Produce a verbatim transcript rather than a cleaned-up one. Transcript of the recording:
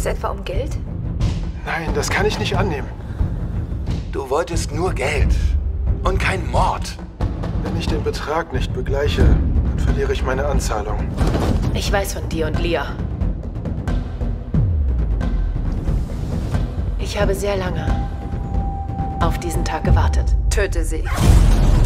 etwa um Geld? Nein, das kann ich nicht annehmen. Du wolltest nur Geld und kein Mord. Wenn ich den Betrag nicht begleiche, dann verliere ich meine Anzahlung. Ich weiß von dir und Lia. Ich habe sehr lange auf diesen Tag gewartet. Töte sie.